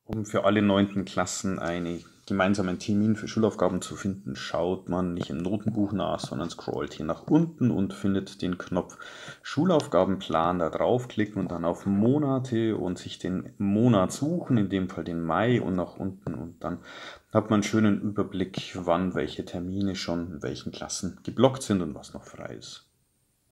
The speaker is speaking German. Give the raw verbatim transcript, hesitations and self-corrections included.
Um für alle neunten Klassen einen gemeinsamen Termin für Schulaufgaben zu finden, schaut man nicht im Notenbuch nach, sondern scrollt hier nach unten und findet den Knopf Schulaufgabenplan. Da draufklicken und dann auf Monate und sich den Monat suchen, in dem Fall den Mai, und nach unten. Und dann hat man einen schönen Überblick, wann welche Termine schon in welchen Klassen geblockt sind und was noch frei ist.